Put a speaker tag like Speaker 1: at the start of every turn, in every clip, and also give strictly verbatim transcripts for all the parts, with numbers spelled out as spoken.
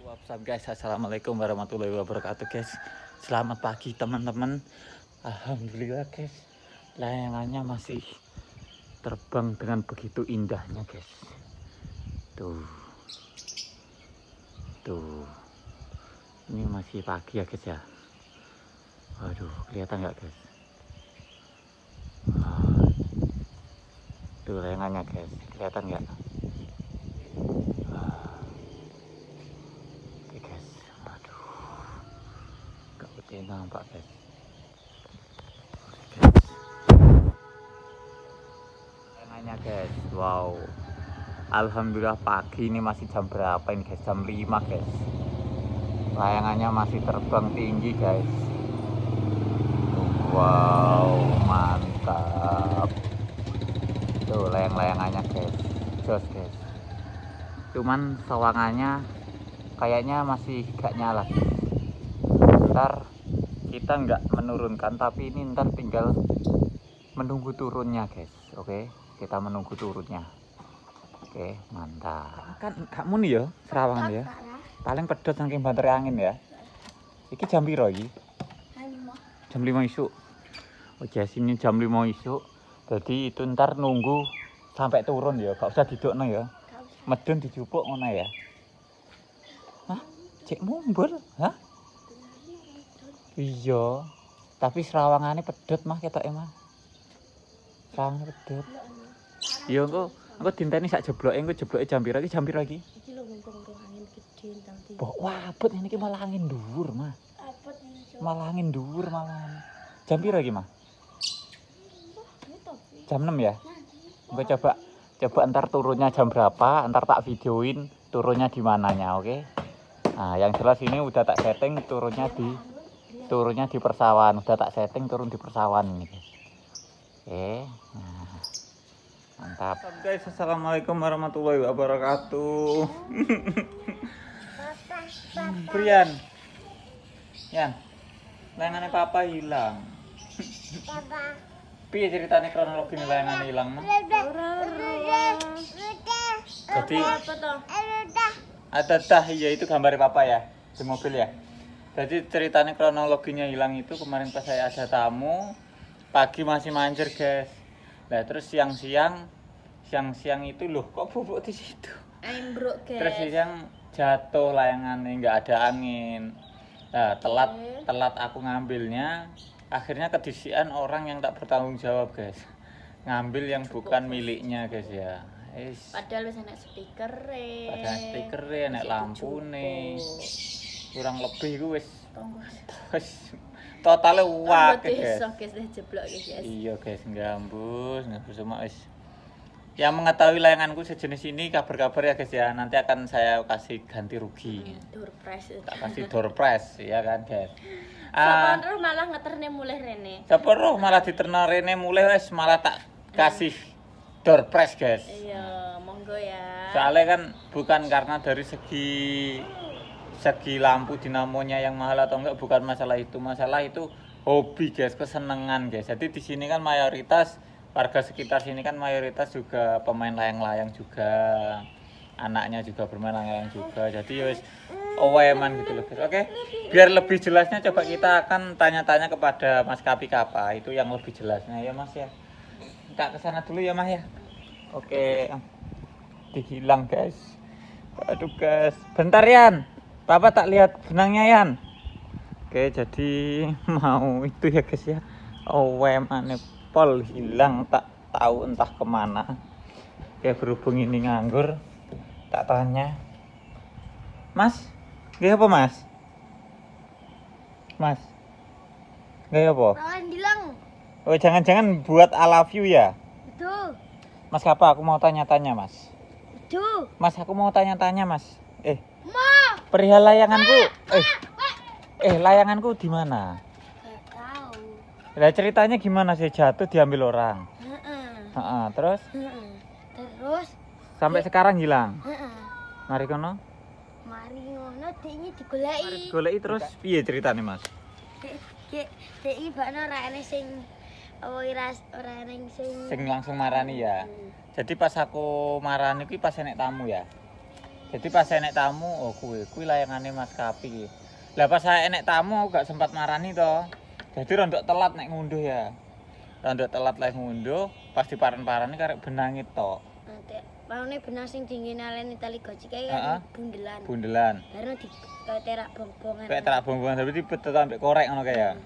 Speaker 1: What's up guys, assalamualaikum warahmatullahi wabarakatuh guys. Selamat pagi teman-teman. Alhamdulillah guys, layangannya masih terbang dengan begitu indahnya guys. Tuh, tuh, ini masih pagi ya guys ya. Waduh, kelihatan nggak guys? Tuh layangannya guys, kelihatan nggak? Ini nampak guys. Layangannya guys, wow. Alhamdulillah pagi ini masih jam berapa ini guys? Jam lima guys. Layangannya masih terbang tinggi guys. Wow, mantap. Tuh layang-layangannya guys. Jos guys. Cuman sawangannya kayaknya masih gak nyala. Ntar kita nggak menurunkan, tapi ini ntar tinggal menunggu turunnya guys. Oke, kita menunggu turunnya. Oke, mantap. Kan kamu nih ya serawangan ya, paling pedot saking banter angin ya. Iki jam piro iki? Jam lima isuk. Oh guys, ini jam lima isuk. Jadi itu ntar nunggu sampai turun ya, gak usah didokno ya. Medun dijupuk ngono ya. Hah? Cek mumbul? Hah? Iya, tapi serawangannya pedot mah ketok emang. Serawangannya pedot. Iya engko, engko dinteni sak jebloke, engko jebloke jam piro iki? Jam piro iki?
Speaker 2: Iki lho ngomong angin gede ndang iki.
Speaker 1: Mbok wabut ngene iki malah angin dhuwur, Mah.
Speaker 2: Abot iki.
Speaker 1: Malah angin dhuwur malah. Jam piro iki, Mah? Jam enam ya? Engko coba coba ntar turunnya jam berapa, ntar tak videoin turunnya di mananya, oke? Nah, yang jelas ini udah tak setting turunnya di turunnya di persawahan, udah tak setting turun di persawahan ini guys. Oke, nah, mantap guys. Assalamualaikum warahmatullahi wabarakatuh. Brian, Yan, layangannya papa hilang.
Speaker 2: Papa.
Speaker 1: Piye ceritanya kronologi layangannya hilang mah? Jadi
Speaker 2: apa toh?
Speaker 1: ada dah, iya itu gambar papa ya di mobil ya. Jadi ceritanya kronologinya hilang itu kemarin pas saya ada tamu, pagi masih manjur guys. Nah terus siang-siang, siang-siang itu loh kok bubuk di situ.
Speaker 2: Embruk guys.
Speaker 1: Terus siang jatuh layangannya, nggak ada angin. Nah telat telat aku ngambilnya, akhirnya kedisian orang yang tak bertanggung jawab guys, ngambil yang bukan miliknya guys ya. Is.
Speaker 2: Padahal wis enak speaker e.
Speaker 1: Padahal speaker e, enak lampu nih. Kurang lebih gue wis totalnya wak guys.
Speaker 2: Guys jeblok guys.
Speaker 1: Iya guys, gambus, gambus semua wis. Yang mengetahui layanganku sejenis ini kabar-kabar ya guys ya. Nanti akan saya kasih ganti rugi.
Speaker 2: Door prize.
Speaker 1: Tak kasih door prize ya kan guys.
Speaker 2: Ah, uh, malah ngeterne mulai rene.
Speaker 1: Siapa roh malah diterna rene mulai wis malah tak kasih door prize guys.
Speaker 2: Iya, monggo ya.
Speaker 1: Soalnya kan bukan karena dari segi segi lampu dinamonya yang mahal atau enggak, bukan masalah itu, masalah itu hobi guys, kesenangan guys. Jadi di sini kan mayoritas warga sekitar sini kan mayoritas juga pemain layang-layang juga, anaknya juga bermain layang-layang juga. Jadi wis oweman gitu loh guys. Oke, biar lebih jelasnya coba kita akan tanya-tanya kepada Mas Kapi Kapa, itu yang lebih jelasnya ya Mas ya. Kita ke sana dulu ya Mas ya. Oke, dihilang guys. Aduh guys, bentar Yan. Papa tak lihat benangnya Yan. Oke, jadi mau itu ya guys ya. Owemane pol hilang, tak tahu entah kemana. Oke, berhubung ini nganggur, tak tanya. Mas, gak apa Mas? Mas, gak apa?
Speaker 2: Malah hilang.
Speaker 1: Oh jangan-jangan buat I love you ya?
Speaker 2: Betul.
Speaker 1: Mas Kapa, aku mau tanya-tanya Mas.
Speaker 2: Betul.
Speaker 1: Mas, aku mau tanya-tanya Mas. Eh.
Speaker 2: Ma.
Speaker 1: Perihal layanganku, eh, eh layanganku di mana?
Speaker 2: Gak tahu.
Speaker 1: Lah ceritanya gimana sih, jatuh diambil orang?
Speaker 2: Heeh.
Speaker 1: Heeh, terus?
Speaker 2: Heeh. Terus
Speaker 1: Sampai sekarang hilang.
Speaker 2: heeh.
Speaker 1: Mari kono.
Speaker 2: Mari ngono ini digoleki.
Speaker 1: Mari goleki terus piye ceritanya Mas?
Speaker 2: Dek, dek iki bakno ora ana sing apa ora ora ana sing
Speaker 1: Sing langsung marani ya. Jadi pas aku marani kuwi pas enek tamu ya. Jadi pas saya enek tamu, oh kuwi kuwi layangane Mas Kapi iki. Lah pas saya enek tamu aku gak sempat marani to. Jadi rondok telat nek ngunduh ya. Rondok telat lek ngunduh, pas diparan-parani karek benangi tok.
Speaker 2: Nanti paune benang sing dingin aleni tali goci kae
Speaker 1: Heeh.
Speaker 2: kan bundelan.
Speaker 1: Bundelan.
Speaker 2: Baru di kayak terak bong-bongan.
Speaker 1: Kayak terak bong-bongan tapi dipet ambek korek ngono kae ya.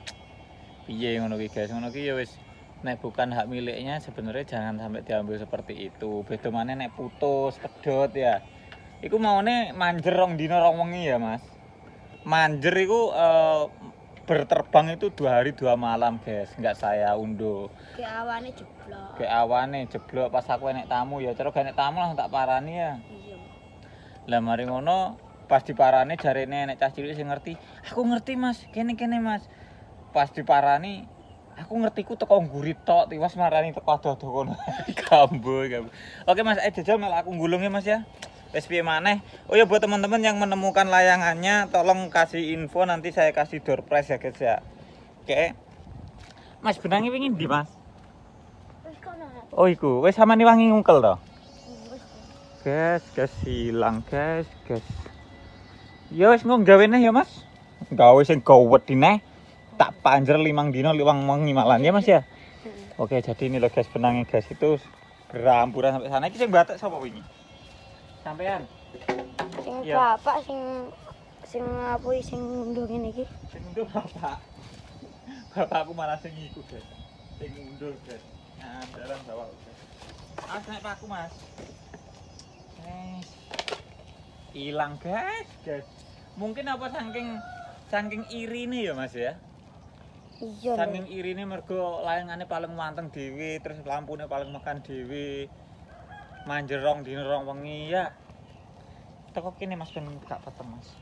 Speaker 1: Piye ngono ki guys, ngono ki ya wis nek bukan hak miliknya sebenarnya jangan sampai diambil seperti itu. Beda maneh nek putus, pedot ya. Iku maune manjer rong dina rong wengi ya, Mas. Manjer iku uh, berterbang itu dua hari dua malam, guys. Enggak saya unduh.
Speaker 2: Kayak awane jeblok.
Speaker 1: Kayak awane jeblok pas aku enek tamu ya, cara gak enek tamu langsung tak parani ya.
Speaker 2: Iya.
Speaker 1: Lah mari ngono pas diparani jarene enek cah cilik sing ngerti. Aku ngerti, Mas. Kene-kene, Mas. Pas diparani aku ngerti ku teko nguri tok, tiwas marani teko ado-ado kono. Gambo, gambo. Oke, Mas, ayo jajal malah aku nggulung ya, Mas ya. Wes piye maneh. Oh ya buat teman-teman yang menemukan layangannya tolong kasih info nanti saya kasih door prize ya guys ya. Oke. Mas benangi pengin di Mas.
Speaker 2: Wis kono.
Speaker 1: Oh iku wis sampean wangi ngungkel to.
Speaker 2: Wis.
Speaker 1: Guys, guys hilang guys, guys. Ya wis nggo gawene ya Mas. Gawe sing gawedine tak panjer limang dino liwang wengi malan ya Mas ya. Oke, jadi ini loh guys benangnya guys itu gerampuran sampai sana. Iki sing batek sapa wingi? Sampean.
Speaker 2: Sing
Speaker 1: Iya.
Speaker 2: bapak sing sing ngapui sing ngunduh ngene iki.
Speaker 1: Sing unduh bapak. Bapakku malah sing iku, guys. Sing unduh, guys. Nah, dalam bawa. Ah, naik paku, Mas. Eh. Hilang, guys, guys. Mungkin apa saking saking irine ya, Mas ya?
Speaker 2: Iya.
Speaker 1: Saking irine mergo layangane paling manteng dhewe, terus lampune paling mekan dhewe. Manjerong dina rong wengi ya. Teko kene Mas ben gak peteng, Mas.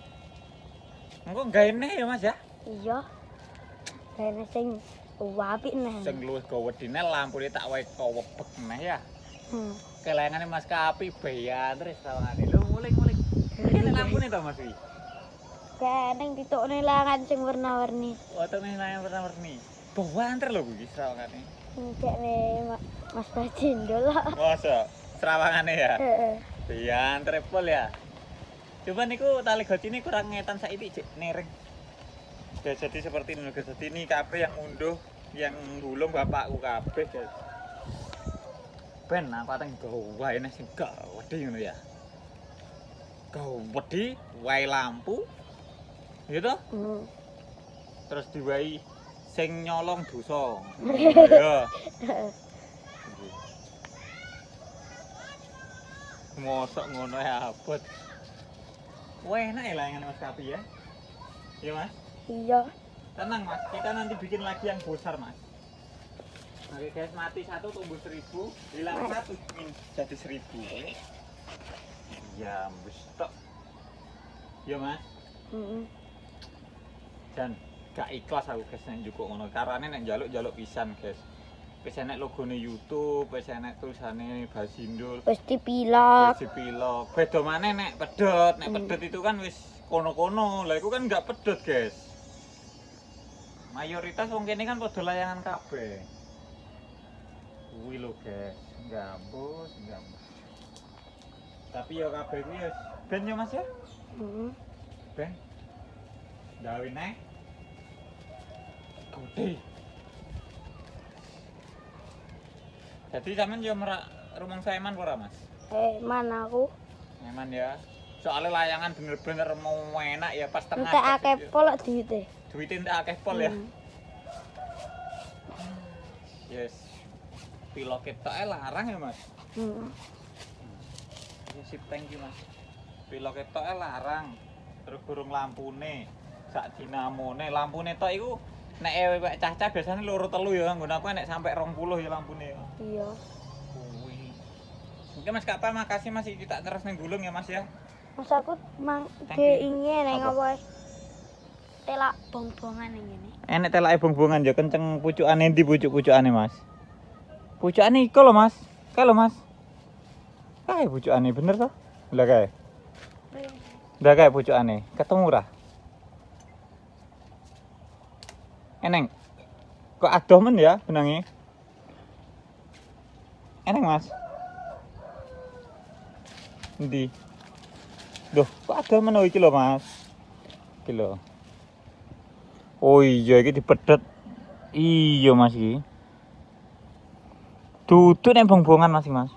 Speaker 1: Engko gaene ya, Mas ya?
Speaker 2: Iya. Kene sing apik neh.
Speaker 1: Sing luwih gawedine lampune tak wae kowebek neh ya.
Speaker 2: Hmm.
Speaker 1: Kelengane Mas Kapi bayan terus tawangane. Lho muling-muling. Iki lampune to Mas iki.
Speaker 2: Keneng ditokne langan sing warna-warni.
Speaker 1: Wotone nang warna-warni. Bawanter lho iki tawangane.
Speaker 2: Kene Mas Bajindol.
Speaker 1: Masa serawangane ya.
Speaker 2: Heeh.
Speaker 1: Bayan triple ya. Coba niku tali gocine kurang ngetan saiki Cik nereng. Ya, jadi seperti ini guys. Jadi ini kabeh yang unduh, yang gulung bapakku kabeh guys. Ben aku ateng gawe nek sing gawedhe ngono ya. Gawedhe wae lampu. Gitu?
Speaker 2: Hmm.
Speaker 1: Terus diwai sing nyolong dosa. Ya. Mosok ngono ya abot. Wah, enak ya layangan Mas Kapi ya. Iya, Mas.
Speaker 2: Iya.
Speaker 1: Tenang Mas, kita nanti bikin lagi yang besar Mas. Oke guys, mati satu tumbuh seribu, hilang satu jadi seribu. Ya, wis tok. Ya Mas.
Speaker 2: Heeh.
Speaker 1: Dan gak ikhlas aku guys nek njukuk ngono. Karane nek njaluk-njaluk pisan guys. Wis enek logone YouTube, wis enek tulisane Basindul,
Speaker 2: Wis dipilak.
Speaker 1: wis dipilok. Beda maneh nek pedhot, nek pedhot itu kan wis kono-kono. Lah iku kan gak pedhot guys. Mayoritas wong kene kan padha layangan kabeh. Kuwi lho guys, gambus, gambus. Tapi ya kabeh kuwi ya ben ya Mas ya.
Speaker 2: Heeh.
Speaker 1: Ben. Gawe neh. Gede. Jadi sampean yo merak rumang Saiman ora Mas?
Speaker 2: Eh, mana aku?
Speaker 1: Eman ya. Soalnya layangan bener-bener mau enak ya pas tengah.
Speaker 2: Entek akeh polok duite.
Speaker 1: Duit entek akeh pol ya.
Speaker 2: Hmm.
Speaker 1: Yes. Pilok ketoke larang ya, Mas.
Speaker 2: Heeh.
Speaker 1: Ya sip, thank you, Mas. Pilok ketoke larang. Terus burung lampune, sak dinamone, lampune tok iku nek ewek cah-cah biasane loro telu ya, nggon aku nek sampai rong puluh ya lampune ya.
Speaker 2: Iya.
Speaker 1: Kuwi. Oke Mas Kapal, makasih Mas iki tak terus ning gulung ya Mas ya.
Speaker 2: Mas aku mang
Speaker 1: Thank
Speaker 2: de
Speaker 1: you.
Speaker 2: ingin nang
Speaker 1: Apa?
Speaker 2: apa? Telak bong-bongan ning ngene.
Speaker 1: Enek telake bong-bongan ya kenceng pucukane ndi pucuk-pucukane Mas? Pucukane iko lho Mas. Kae lho Mas. Kae pucukane bener toh? Lah kae. Lah kae pucukane. Ketemu ora? Eneng. Kok adoh men ya benange? Eneng Mas. Endi? Duh, kok ada mana iki lho, Mas? Iki lho. Oh iya, iki dipedet. Iya, Mas iki. Duduk nek bongbongan Mas, Mas.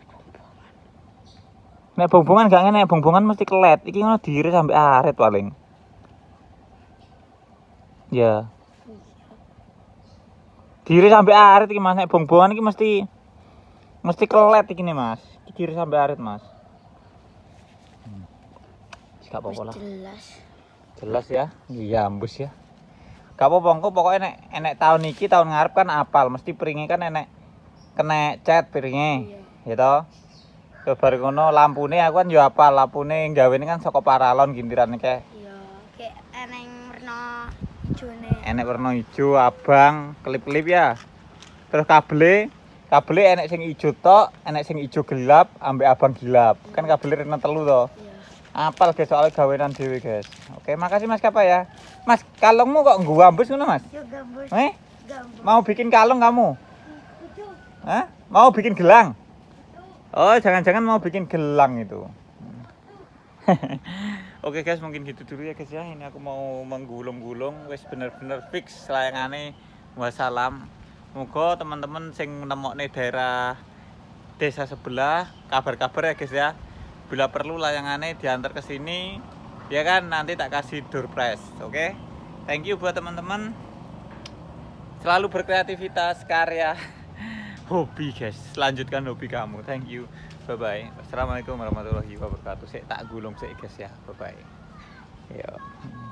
Speaker 1: Nek bongbongan gak ngene, nek bongbongan mesti kelet. Iki ngono diiris sampai arit paling. Ya. Diiris sampai arit iki Mas, nek bongbongan iki mesti mesti kelet iki nih, Mas. Iki diiris sampai arit, Mas. Hmm. Gak apa-apa lah.
Speaker 2: Jelas.
Speaker 1: Jelas ya. Iya, ambus ya. Gak apa-apa, engko pokoke nek enek tahun iki tahun ngarep kan apal, mesti peringe kan enek kena cat piringe. Ya toh. Terus bar ngono lampune aku kan yo apal, lampune gawene kan saka paralon gintirane kae.
Speaker 2: Iya, kayak eneng warna ijone.
Speaker 1: Enek warna ijo, abang, kelip-kelip ya. Terus kabele, kabele enek sing ijo tok, enek sing ijo gelap, ambek abang gelap. Kan kabele rene telu to.
Speaker 2: Iya.
Speaker 1: Apal guys soal gawenan dhewe guys. Oke, makasih Mas Kapa ya. Mas, kalungmu kok nggo ambus ngono Mas?
Speaker 2: Yo gambus.
Speaker 1: Eh?
Speaker 2: Gambus.
Speaker 1: Mau bikin kalung kamu? Hah? Mau bikin gelang? Oh, jangan-jangan mau bikin gelang itu. Oke guys, mungkin gitu dulu ya guys ya. Ini aku mau menggulung-gulung wis bener-bener fix layangane wassalam. Moga teman-teman sing nemokne daerah desa sebelah kabar-kabar ya guys ya. Bila perlu layangane diantar ke sini, ya kan nanti tak kasih door prize. Oke. Thank you buat teman-teman. Selalu berkreativitas, karya. Hobi guys, lanjutkan hobi kamu. Thank you, bye bye. Assalamualaikum warahmatullahi wabarakatuh. Saya tak gulung sih guys ya, bye bye. Yo.